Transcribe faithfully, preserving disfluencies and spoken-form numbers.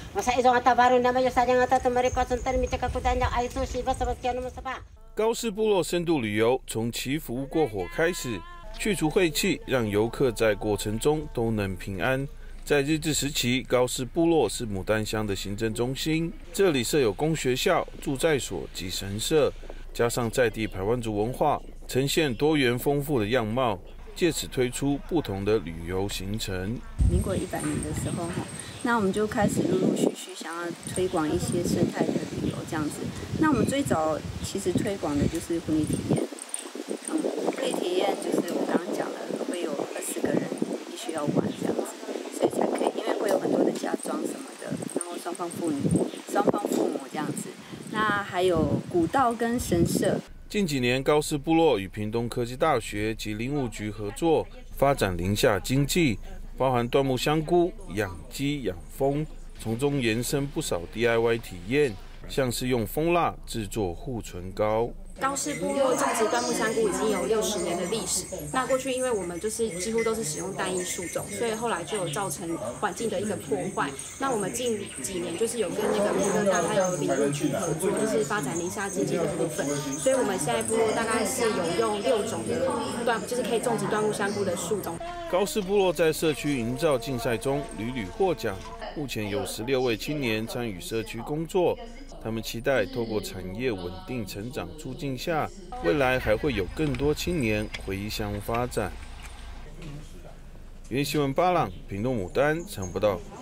高士部落深度旅游从祈福过火开始，去除晦气，让游客在过程中都能平安。在日治时期，高士部落是牡丹乡的行政中心，这里设有公学校、驻在所及神社，加上在地排湾族文化，呈现多元丰富的样貌，借此推出不同的旅游行程。 民国一百年的时候，那我们就开始陆陆续续想要推广一些生态的旅游这样子。那我们最早其实推广的就是婚礼体验，嗯，婚礼体验就是我刚刚讲的，会有二十个人必须要玩这样子，所以才可以，因为会有很多的嫁妆什么的，然后双方父女、双方父母这样子。那还有古道跟神社。 近几年，高士部落与屏东科技大学及林务局合作，发展林下经济，包含椴木香菇、养鸡、养蜂，从中延伸不少 D I Y 体验，像是用蜂蜡制作护唇膏。 高士部落种植椴木香菇已经有六十年的历史。那过去因为我们就是几乎都是使用单一树种，所以后来就有造成环境的一个破坏。那我们近几年就是有跟那个屏科大还有林务局合作，就是发展林下经济的部分。所以我们现在部落大概是有用六种的椴，就是可以种植椴木香菇的树种。 高士部落在社区营造竞赛中屡屡获奖，目前有十六位青年参与社区工作。他们期待透过产业稳定成长促进下，未来还会有更多青年回乡发展。原新闻巴朗，屏东牡丹，常不到。